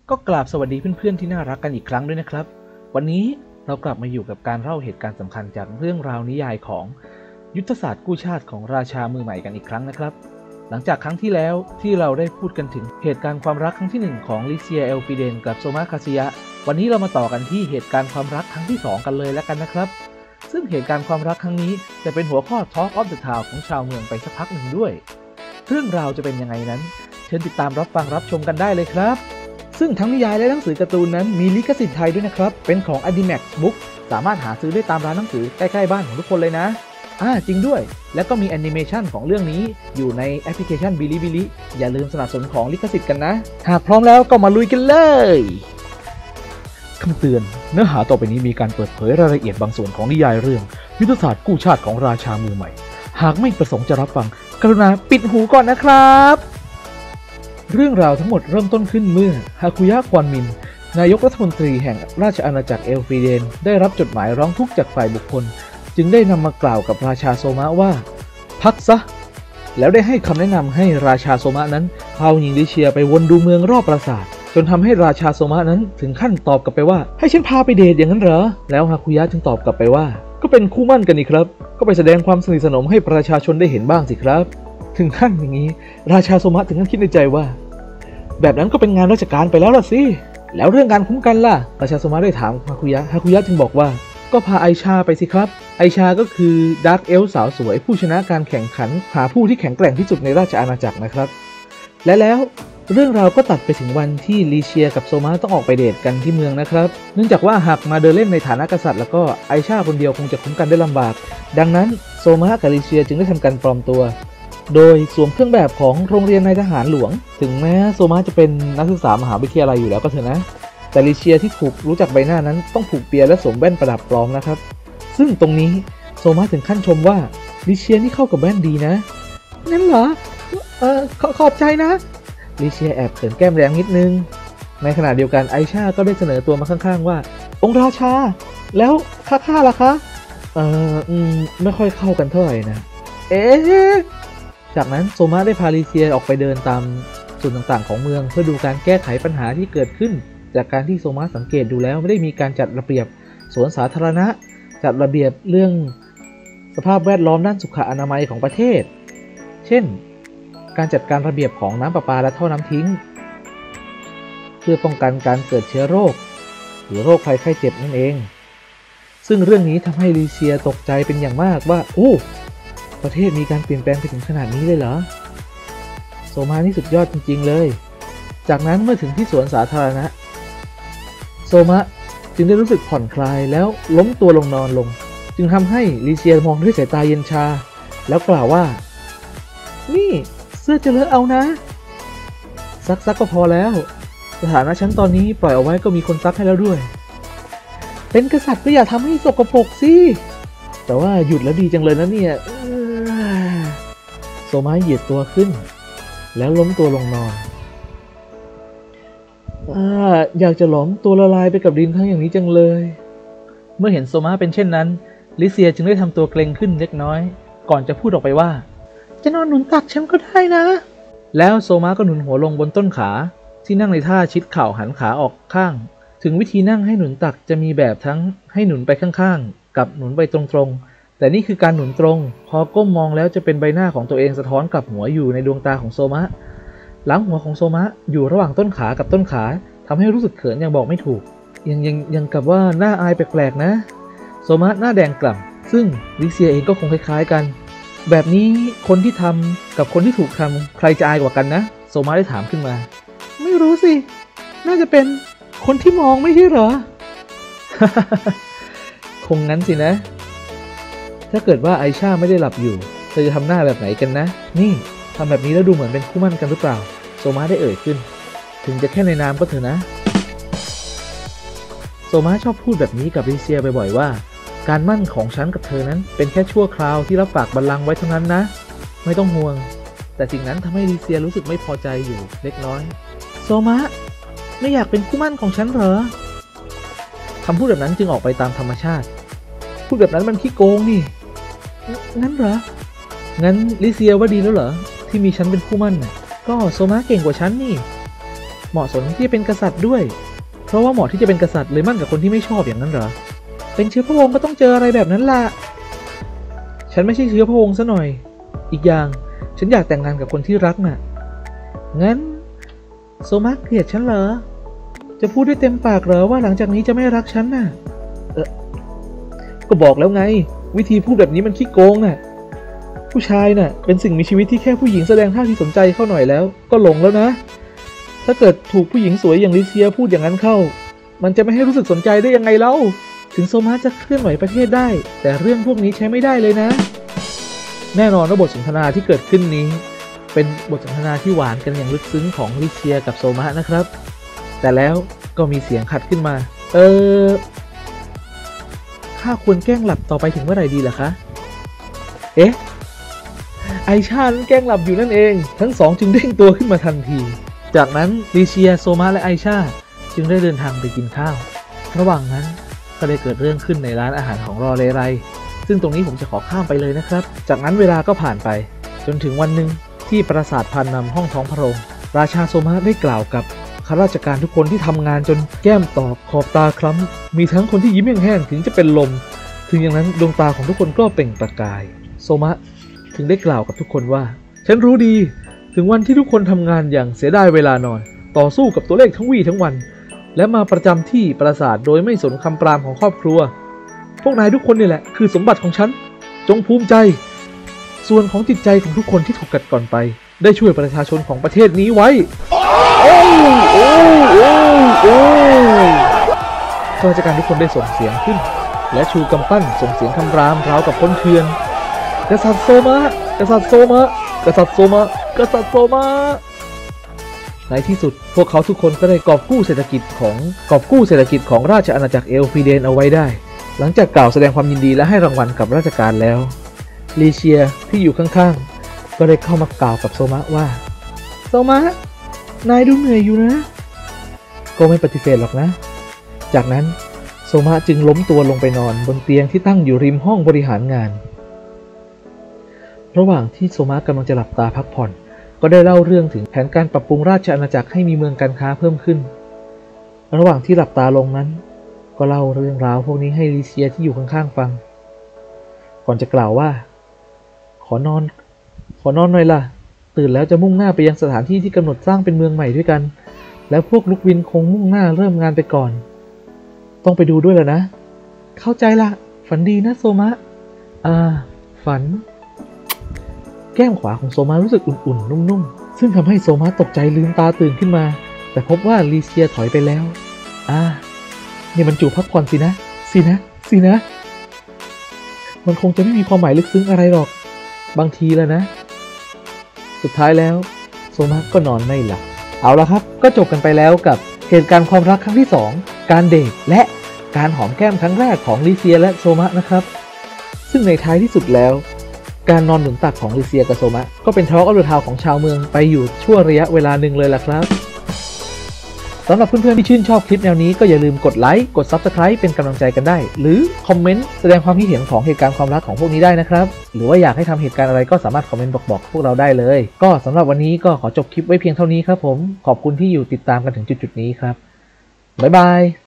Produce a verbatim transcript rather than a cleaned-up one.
ก็กราบสวัสดีเพื่อนๆที่น่ารักกันอีกครั้งด้วยนะครับวันนี้เรากลับมาอยู่กับการเล่าเหตุการณ์สำคัญจากเรื่องราวนิยายของยุทธศาสตร์กู้ชาติของราชามือใหม่กันอีกครั้งนะครับหลังจากครั้งที่แล้วที่เราได้พูดกันถึงเหตุการณ์ความรักครั้งที่หนึ่งของลิเซียเอลฟิเดนกับโซมาคาซิยะวันนี้เรามาต่อกันที่เหตุการณ์ความรักครั้งที่สองกันเลยแล้วกันนะครับซึ่งเหตุการณ์ความรักครั้งนี้จะเป็นหัวข้อ Talk of the Town ของชาวเมืองไปสักพักหนึ่งด้วยเรื่องราวจะเป็นยังไงนั้นเชิญติดตามรับฟังรับชมกันได้เลยครับซึ่งทั้งนิยายและหนังสือการ์ตูนนั้นมีลิขสิทธิ์ไทยด้วยนะครับเป็นของ Adimax Book สามารถหาซื้อได้ตามร้านหนังสือใกล้ๆบ้านของทุกคนเลยนะอ่าจริงด้วยแล้วก็มีแอนิเมชันของเรื่องนี้อยู่ในแอปพลิเคชัน Bilibili อย่าลืมสนับสนุนของลิขสิทธิ์กันนะหากพร้อมแล้วก็มาลุยกันเลยคำเตือนเนื้อหาต่อไปนี้มีการเปิดเผยรายละเอียดบางส่วนของนิยายเรื่องยุทธศาสตร์กู้ชาติของราชามือใหม่หากไม่ประสงค์จะรับฟังกรุณาปิดหูก่อนนะครับเรื่องราวทั้งหมดเริ่มต้นขึ้นเมื่อฮาคุยะ ควอนมินนายกรัฐมนตรีแห่งราชอาณาจักรเอลฟิเดนได้รับจดหมายร้องทุกข์จากฝ่ายบุคคลจึงได้นำมากล่าวกับราชาโซมะว่าพักซะแล้วได้ให้คำแนะนำให้ราชาโซมะนั้นพาหญิงลิเชียไปวนดูเมืองรอบปราสาทจนทำให้ราชาโซมะนั้นถึงขั้นตอบกลับไปว่าให้ฉันพาไปเดทอย่างนั้นเหรอแล้วฮาคุยะจึงตอบกลับไปว่าก็เป็นคู่มั่นกันนี่ครับก็ไปแสดงความสนิทสนมให้ประชาชนได้เห็นบ้างสิครับถึงขั้นอย่างนี้ราชาโซมะถึงขั้นคิดในใจว่าแบบนั้นก็เป็นงานราชการไปแล้วล่ะสิแล้วเรื่องการคุ้มกันล่ะราชาโซมะได้ถามฮาคุยะฮาคุยะจึงบอกว่าก็พาไอชาไปสิครับไอชาก็คือดาร์กเอลฟ์สาวสวยผู้ชนะการแข่งขันหาผู้ที่แข็งแกร่งที่สุดในราชอาณาจักรนะครับและแล้วเรื่องราวก็ตัดไปถึงวันที่ลิเชียกับโซมะต้องออกไปเดทกันที่เมืองนะครับเนื่องจากว่าหากมาเดินเล่นในฐานะกษัตริย์แล้วก็ไอชาคนเดียวคงจะคุ้มกันได้ลำบากดังนั้นโซมะกับลิเชียจึงได้ทำการปลอมตัวโดยสวมเครื่องแบบของโรงเรียนนายทหารหลวงถึงแม้โซมะจะเป็นนักศึกษามหาวิทยาลัยอยู่แล้วก็เถอะนะแต่ลิเชียที่ถูกรู้จักใบหน้านั้นต้องผูกเปียและสวมแว่นประดับปลอมนะครับซึ่งตรงนี้โซมะถึงขั้นชมว่าลิเชียนี่เข้ากับแว่นดีนะนั่นเหรอเออข, ขอบใจนะลิเชียแอบเขินแก้มแรงนิดนึงในขณะเดียวกันไอชาก็ได้เสนอตัวมาข้างๆว่าองค์ราชาแล้วข้าข้าล่ะคะเอออืมไม่ค่อยเข้ากันเท่าไหร่นะเอ๊ะจากนั้นโซมะได้พาลิเชียออกไปเดินตามส่วนต่างๆของเมืองเพื่อดูการแก้ไขปัญหาที่เกิดขึ้นจากการที่โซมะสังเกตดูแล้วไม่ได้มีการจัดระเบียบสวนสาธารณะจัดระเบียบเรื่องสภาพแวดล้อมด้านสุขอนามัยของประเทศเช่นการจัดการระเบียบของน้ำประปาและท่อน้ำทิ้งเพื่อป้องกันการเกิดเชื้อโรคหรือโรคภัยไข้เจ็บนั่นเองซึ่งเรื่องนี้ทำให้ลิเชียตกใจเป็นอย่างมากว่าโอ้ประเทศมีการเปลี่ยนแปลงไปถึงขนาดนี้เลยเหรอโซมานี่สุดยอดจริงๆเลยจากนั้นเมื่อถึงที่สวนสาธารณะโซมะจึงได้รู้สึกผ่อนคลายแล้วล้มตัวลงนอนลงจึงทำให้ลิเชียมองด้วยสายตาเย็นชาแล้วกล่าวว่านี่เสื้อจะเลอะเอานะซักซักก็พอแล้วสถานะฉันตอนนี้ปล่อยเอาไว้ก็มีคนซักให้แล้วด้วยเป็นกษัตริย์ก็อย่าทำให้สกปรกสิแต่ว่าหยุดแล้วดีจังเลยนะเนี่ยโซมะเหยียดตัวขึ้นแล้วล้มตัวลงนอนอ่าอยากจะหลอมตัวละลายไปกับดินทั้งอย่างนี้จังเลยเมื่อเห็นโซมะเป็นเช่นนั้นลิเซียจึงได้ทำตัวเกรงขึ้นเล็กน้อยก่อนจะพูดออกไปว่าจะนอนหนุนตักฉันก็ได้นะแล้วโซมะก็หนุนหัวลงบนต้นขาที่นั่งในท่าชิดเข่าหันขาออกข้างถึงวิธีนั่งให้หนุนตักจะมีแบบทั้งให้หนุนไปข้างๆกับหนุนไปตรงๆแต่นี่คือการหนุนตรงพอก้มมองแล้วจะเป็นใบหน้าของตัวเองสะท้อนกลับหัวอยู่ในดวงตาของโซมะหลังหัวของโซมะอยู่ระหว่างต้นขากับต้นขาทำให้รู้สึกเขินอย่างบอกไม่ถูกยังยังยังกับว่าหน้าอายแปลกๆนะโซมะหน้าแดงกล่ำซึ่งลิเซียเองก็คงคล้ายๆกันแบบนี้คนที่ทำกับคนที่ถูกทำใครจะอายกว่ากันนะโซมะได้ถามขึ้นมาไม่รู้สิน่าจะเป็นคนที่มองไม่ใช่เหรอ คงงั้นสินะถ้าเกิดว่าไอชาไม่ได้หลับอยู่เธอจะทำหน้าแบบไหนกันนะนี่ทำแบบนี้แล้วดูเหมือนเป็นคู่มั่นกันหรือเปล่าโซมะได้เอ่ยขึ้นถึงจะแค่ในนามก็เถอะนะโซมะชอบพูดแบบนี้กับลิเซียบ่อยๆว่าการมั่นของฉันกับเธอนั้นเป็นแค่ชั่วคราวที่รับฝากบัลลังก์ไว้เท่านั้นนะไม่ต้องห่วงแต่สิ่งนั้นทำให้ลิเซียรู้สึกไม่พอใจอยู่เล็กน้อยโซมะไม่อยากเป็นคู่มั่นของฉันเหรอคำพูดแบบนั้นจึงออกไปตามธรรมชาติพูดแบบนั้นมันขี้โกงนี่งั้นเหรองั้นลิเซียว่าดีแล้วเหรอที่มีฉันเป็นคู่มั่นน่ะก็โซมะเก่งกว่าฉันนี่เหมาะสมที่จะเป็นกษัตริย์ด้วยเพราะว่าเหมาะที่จะเป็นกษัตริย์เลยมั่นกับคนที่ไม่ชอบอย่างนั้นเหรอเป็นเชื้อพระวงศ์ก็ต้องเจออะไรแบบนั้นล่ะฉันไม่ใช่เชื้อพระวงศ์ซะหน่อยอีกอย่างฉันอยากแต่งงานกับคนที่รักน่ะงั้นโซมะเกลียดฉันเหรอจะพูดได้เต็มปากเหรอว่าหลังจากนี้จะไม่รักฉันน่ะเออก็บอกแล้วไงวิธีพูดแบบนี้มันขี้โกงน่ะผู้ชายน่ะเป็นสิ่งมีชีวิตที่แค่ผู้หญิงแสดงท่าทีสนใจเข้าหน่อยแล้วก็หลงแล้วนะถ้าเกิดถูกผู้หญิงสวยอย่างลิเซียพูดอย่างนั้นเข้ามันจะไม่ให้รู้สึกสนใจได้ยังไงเล่าถึงโซมะจะเคลื่อนไหวประเทศได้แต่เรื่องพวกนี้ใช้ไม่ได้เลยนะแน่นอนว่าบทสนทนาที่เกิดขึ้นนี้เป็นบทสนทนาที่หวานกันอย่างลึกซึ้งของลิเซียกับโซมะนะครับแต่แล้วก็มีเสียงขัดขึ้นมาเออข้าควรแกล้งหลับต่อไปถึงเมื่อไหร่ดีล่ะคะเอ๊ะไอชาแกล้งหลับอยู่นั่นเองทั้งสองจึงเด้งตัวขึ้นมาทันทีจากนั้นลิเซียโซมะและไอชาจึงได้เดินทางไปกินข้าวระหว่างนั้นก็ได้เกิดเรื่องขึ้นในร้านอาหารของรอเรไรซึ่งตรงนี้ผมจะขอข้ามไปเลยนะครับจากนั้นเวลาก็ผ่านไปจนถึงวันหนึ่งที่ปราสาทพานนำห้องท้องพระโรงราชาโซมะได้กล่าวกับข้าราชการทุกคนที่ทำงานจนแก้มตอบขอบตาคล้ำมีทั้งคนที่ยิ้มแห้งๆถึงจะเป็นลมถึงอย่างนั้นดวงตาของทุกคนก็เปล่งประกายโซมะถึงได้กล่าวกับทุกคนว่าฉันรู้ดีถึงวันที่ทุกคนทำงานอย่างเสียดายเวลานอนต่อสู้กับตัวเลขทั้งวี่ทั้งวันและมาประจำที่ปราสาทโดยไม่สนคำปรามของครอบครัวพวกนายทุกคนนี่แหละคือสมบัติของฉันจงภูมิใจส่วนของจิตใจของทุกคนที่ถูกกัดก่อนไปได้ช่วยประชาชนของประเทศนี้ไว้โอ้โอ้โอ้โอ้ข้าราชการทุกคนได้ส่งเสียงขึ้นและชูกำปั้นส่งเสียงคำรามราวกับคนเถื่อนกษัตริย์โซมะกษัตริย์โซมะกษัตริย์โซมะกษัตริย์โซมะในที่สุดพวกเขาทุกคนก็ได้กอบกู้เศรษฐกิจของกอบกู้เศรษฐกิจของราชอาณาจักรเอลฟีเดนเอาไว้ได้หลังจากกล่าวแสดงความยินดีและให้รางวัลกับราชการแล้วลีเชียที่อยู่ข้างๆก็ได้เข้ามากล่าวกับโซมะว่าโซมะนายดูเหนื่อยอยู่นะก็ไม่ปฏิเสธหรอกนะจากนั้นโซมะจึงล้มตัวลงไปนอนบนเตียงที่ตั้งอยู่ริมห้องบริหารงานระหว่างที่โซมะกำลังจะหลับตาพักผ่อนก็ได้เล่าเรื่องถึงแผนการปรับปรุงราชอาณาจักรให้มีเมืองการค้าเพิ่มขึ้นระหว่างที่หลับตาลงนั้นก็เล่าเรื่องราวพวกนี้ให้ลิเซียที่อยู่ข้างๆฟังก่อนจะกล่าวว่าขอนอนขอนอนหน่อยล่ะตื่นแล้วจะมุ่งหน้าไปยังสถานที่ที่กำหนดสร้างเป็นเมืองใหม่ด้วยกันแล้วพวกลูกวินคงมุ่งหน้าเริ่มงานไปก่อนต้องไปดูด้วยแล้วนะเข้าใจละฝันดีนะโซมะอ่าฝันแก้มขวาของโซมะรู้สึกอุ่นๆนุ่มๆซึ่งทำให้โซมะตกใจลืมตาตื่นขึ้นมาแต่พบว่าลีเซียถอยไปแล้วอ่านี่มันจูบพักผ่อนสินะสินะสินะมันคงจะไม่มีความหมายลึกซึ้งอะไรหรอกบางทีแล้วนะสุดท้ายแล้วโซมะก็นอนไม่หลับเอาละครับก็จบกันไปแล้วกับเหตุการณ์ความรักครั้งที่สองการเดทและการหอมแก้มครั้งแรกของลิเซียและโซมะนะครับซึ่งในท้ายที่สุดแล้วการนอนหนุนตักของลิเซียกับโซมะก็เป็นทอล์กออฟเดอะทาวน์ของชาวเมืองไปอยู่ชั่วระยะเวลาหนึ่งเลยล่ะครับสำหรับเพื่อนๆที่ชื่นชอบคลิปแนวนี้ก็อย่าลืมกดไลค์กด ซับสไครบ์ เป็นกำลังใจกันได้หรือคอมเมนต์แสดงความคิดเห็นของเหตุการณ์ความรักของพวกนี้ได้นะครับหรือว่าอยากให้ทำเหตุการณ์อะไรก็สามารถคอมเมนต์บอกๆพวกเราได้เลยก็สำหรับวันนี้ก็ขอจบคลิปไว้เพียงเท่านี้ครับผมขอบคุณที่อยู่ติดตามกันถึงจุดๆนี้ครับบ๊ายบาย